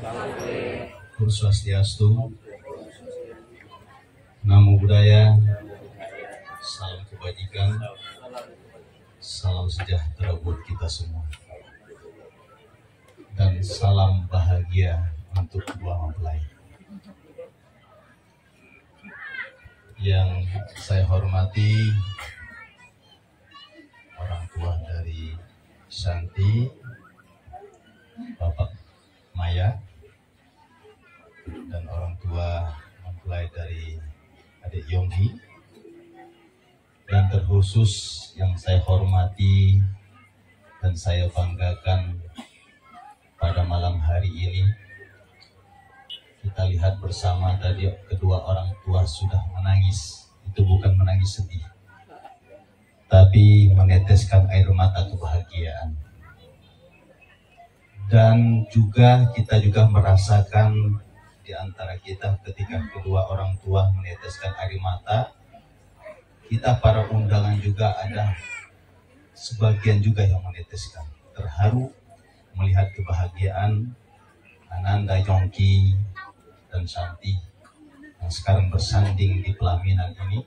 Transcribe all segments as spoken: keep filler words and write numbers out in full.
Om Swastiastu, Namo Buddhaya, salam kebajikan, salam sejahtera buat kita semua, dan salam bahagia untuk kedua mempelai. Yang saya hormati orang tua dari Santi, Bapak Maya, dan orang tua mempelai dari adik Yongki, dan terkhusus yang saya hormati dan saya banggakan pada malam hari ini, kita lihat bersama tadi kedua orang tua sudah menangis. Itu bukan menangis sedih, tapi meneteskan air mata kebahagiaan. Dan juga kita juga merasakan di antara kita ketika kedua orang tua meneteskan air mata, kita para undangan juga ada sebagian juga yang meneteskan, terharu melihat kebahagiaan Ananda, Yongki, dan Santi yang sekarang bersanding di pelaminan ini.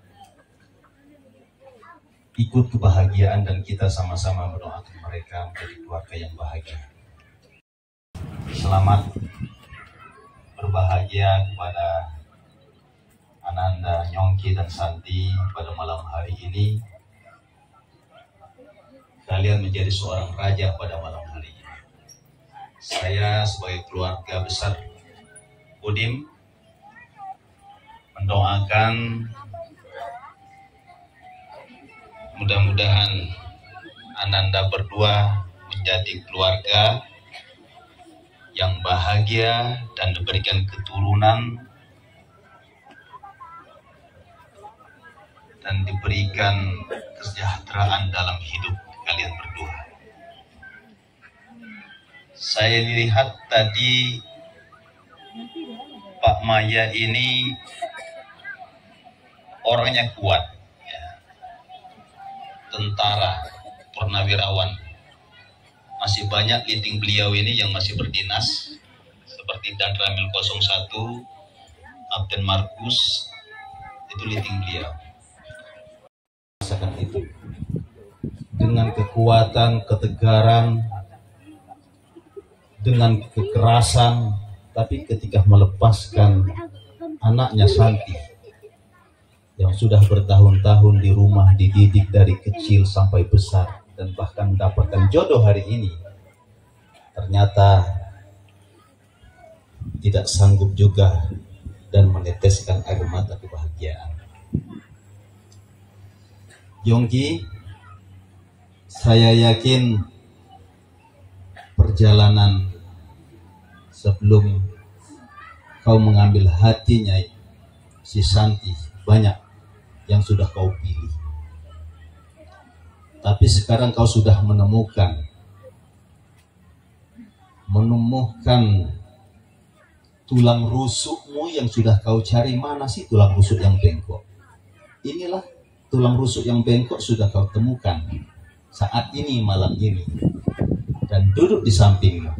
Ikut kebahagiaan dan kita sama-sama mendoakan mereka menjadi keluarga yang bahagia. Selamat berbahagia kepada Ananda, Yongki, dan Santi pada malam hari ini. Kalian menjadi seorang raja pada malam hari ini. Saya sebagai keluarga besar Udim mendoakan mudah-mudahan Ananda berdua menjadi keluarga yang bahagia dan diberikan keturunan dan diberikan kesejahteraan dalam hidup kalian berdua. Saya lihat tadi Pak Maya ini orangnya kuat, ya. Tentara, purnawirawan. Masih banyak linting beliau ini yang masih berdinas, seperti Dan Ramil nol satu, Kapten Markus, itu linting beliau. Rasakan itu dengan kekuatan, ketegaran, dengan kekerasan, tapi ketika melepaskan anaknya Santi yang sudah bertahun-tahun di rumah dididik dari kecil sampai besar dan bahkan mendapatkan jodoh hari ini, ternyata tidak sanggup juga dan meneteskan air mata kebahagiaan. Yongki, saya yakin perjalanan sebelum kau mengambil hatinya si Santi banyak yang sudah kau pilih. Tapi sekarang kau sudah menemukan menemukan tulang rusukmu yang sudah kau cari. Mana sih tulang rusuk yang bengkok? Inilah tulang rusuk yang bengkok sudah kau temukan saat ini, malam ini, dan duduk di sampingmu.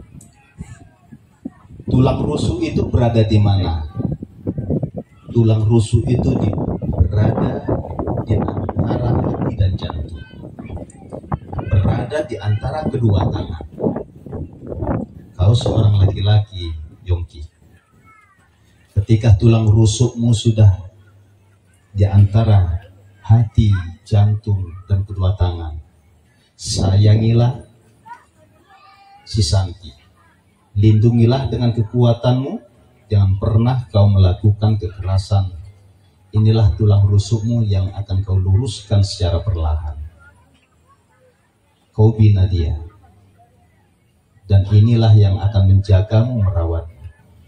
Tulang rusuk itu berada di mana? Tulang rusuk itu di, berada di antara hati dan jantung, berada di antara kedua tangan. Kau seorang laki-laki, Yongki. Ketika tulang rusukmu sudah di antara hati, jantung, dan kedua tangan, sayangilah si Santi. Lindungilah dengan kekuatanmu. Jangan pernah kau melakukan kekerasan. Inilah tulang rusukmu yang akan kau luruskan secara perlahan. Kau bina dia. Dan inilah yang akan menjagamu, merawatmu.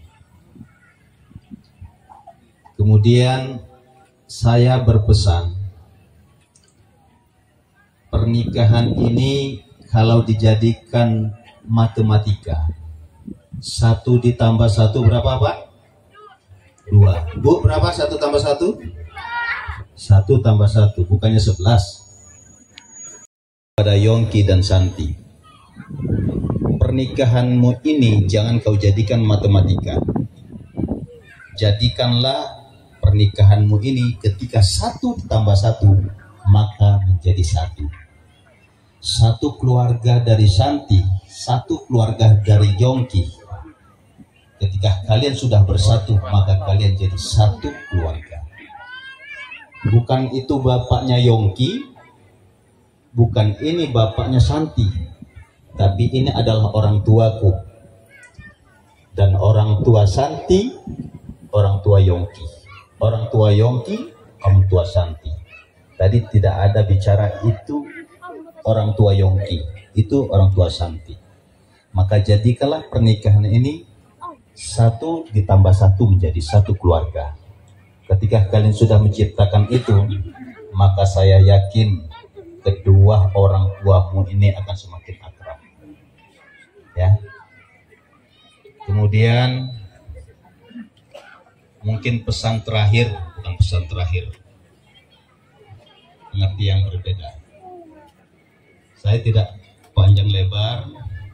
Kemudian saya berpesan, pernikahan ini kalau dijadikan matematika, satu ditambah satu berapa, Pak? Dua. Bu, berapa satu tambah satu? Satu tambah satu, bukannya sebelas. Pada Yongki dan Santi, pernikahanmu ini jangan kau jadikan matematika. Jadikanlah pernikahanmu ini ketika satu ditambah satu maka menjadi satu. Satu keluarga dari Santi, satu keluarga dari Yongki. Ketika kalian sudah bersatu maka kalian jadi satu keluarga. Bukan itu bapaknya Yongki, bukan ini bapaknya Santi, tapi ini adalah orang tuaku. Dan orang tua Santi, orang tua Yongki. Orang tua Yongki, orang tua Santi. Tadi tidak ada bicara itu orang tua Yongki, itu orang tua Santi. Maka jadikanlah pernikahan ini satu ditambah satu menjadi satu keluarga. Ketika kalian sudah menciptakan itu, maka saya yakin kedua orang tuamu ini akan semakin akrab. Ya. Kemudian mungkin pesan terakhir, bukan pesan terakhir, mengerti yang berbeda. Saya tidak panjang lebar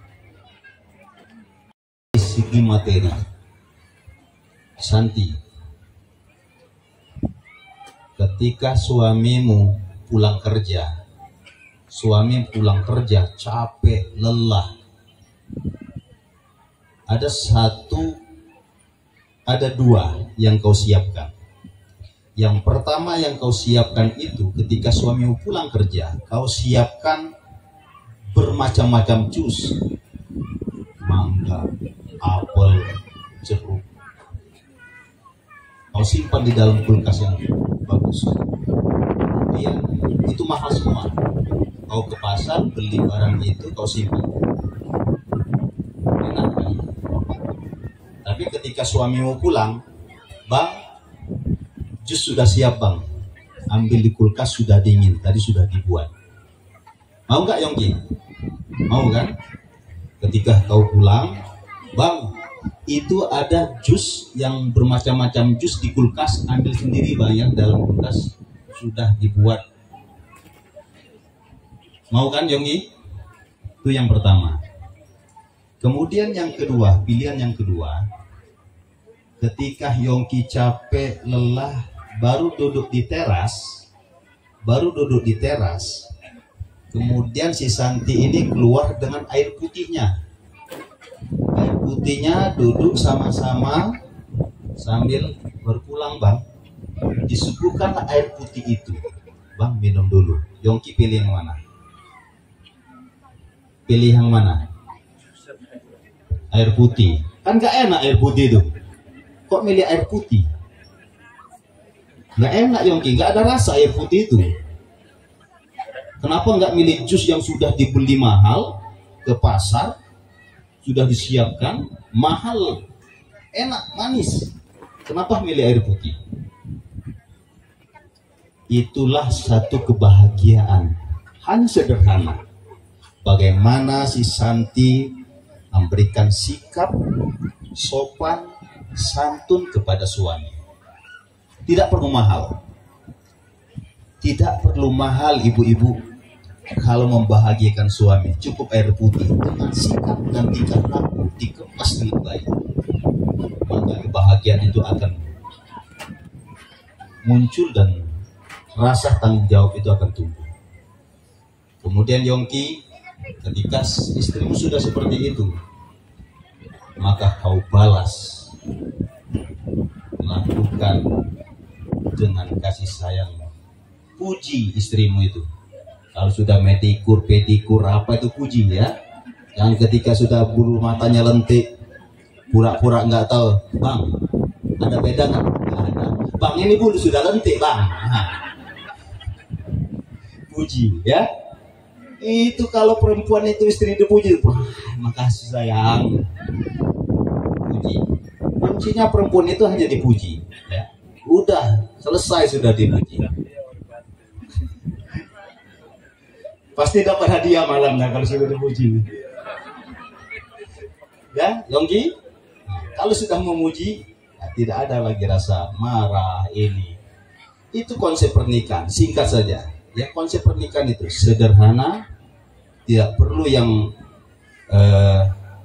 di segi materi. Santi, ketika suamimu pulang kerja, suami pulang kerja capek, lelah, ada satu, ada dua yang kau siapkan. Yang pertama yang kau siapkan itu ketika suamimu pulang kerja, kau siapkan bermacam-macam jus, mangga, apel, jeruk. Kau simpan di dalam kulkas yang bagus. Kemudian itu mahal semua. Kau ke pasar beli barang itu, kau simpan. Enak kan? Tapi ketika suamimu pulang, bang, jus sudah siap bang. Ambil di kulkas, sudah dingin, tadi sudah dibuat. Mau nggak Yongki? Mau kan? Ketika kau pulang, bang, itu ada jus yang bermacam-macam jus di kulkas, ambil sendiri bang, yang dalam kulkas sudah dibuat. Mau kan Yongki? Itu yang pertama. Kemudian yang kedua, pilihan yang kedua, ketika Yongki capek, lelah, baru duduk di teras, baru duduk di teras, kemudian si Santi ini keluar dengan air putihnya. Air putihnya duduk sama-sama sambil berpulang bang. Disuguhkan air putih itu. Bang, minum dulu. Yongki pilih yang mana? Pilih yang mana? Air putih. Kan gak enak air putih itu. Kok milih air putih? Gak enak Yongki, gak ada rasa air putih itu. Kenapa nggak milih jus yang sudah dibeli mahal ke pasar, sudah disiapkan, mahal, enak, manis? Kenapa milih air putih? Itulah satu kebahagiaan, hanya sederhana. Bagaimana si Santi memberikan sikap sopan, santun kepada suami. Tidak perlu mahal. Tidak perlu mahal ibu-ibu. Kalau membahagiakan suami, cukup air putih dengan sikap dan tingkah laku dikemas dengan baik, maka kebahagiaan itu akan muncul dan rasa tanggung jawab itu akan tumbuh. Kemudian Yongki, ketika istrimu sudah seperti itu, maka kau balas, lakukan dengan kasih sayang, puji istrimu itu. Kalau sudah medikur, pedikur, apa itu puji ya. Yang ketika sudah bulu matanya lentik, pura-pura nggak tahu, bang, ada beda nggak? Nggak ada. Bang, ini bulu sudah lentik bang. Nah. Puji ya. Itu kalau perempuan itu istri dipuji, wah, makasih sayang. Puji. Kuncinya perempuan itu hanya dipuji. Ya. Udah selesai sudah dipuji. Pasti dapat hadiah malamnya kalau sudah dipuji. Ya, Yongki, kalau sudah memuji, ya, tidak ada lagi rasa marah ini. Itu konsep pernikahan, singkat saja. Ya, konsep pernikahan itu sederhana, tidak perlu yang eh,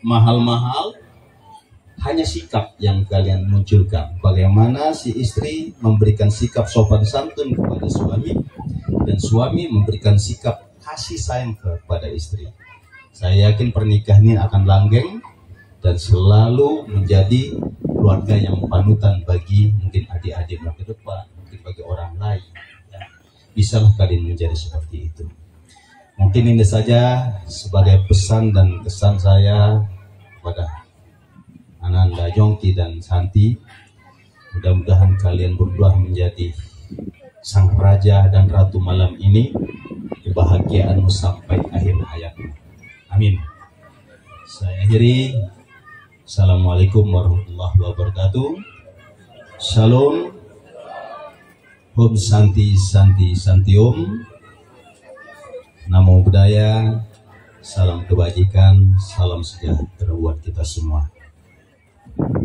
mahal-mahal, hanya sikap yang kalian munculkan. Bagaimana si istri memberikan sikap sopan santun kepada suami, dan suami memberikan sikap kasih sayang kepada istri. Saya yakin pernikahan ini akan langgeng dan selalu menjadi keluarga yang panutan bagi mungkin adik-adik ke depan, mungkin bagi orang lain. Ya. Bisalah kalian menjadi seperti itu. Mungkin ini saja sebagai pesan dan kesan saya kepada Ananda, Yongki, dan Santi. Mudah-mudahan kalian berdua menjadi sang raja dan ratu malam ini, kebahagiaanmu sampai akhir hayatmu. Amin. Saya akhiri. Assalamualaikum warahmatullahi wabarakatuh. Shalom. Om Santi Santi Santi Om. Namo Buddhaya. Salam kebajikan, salam sejahtera buat kita semua.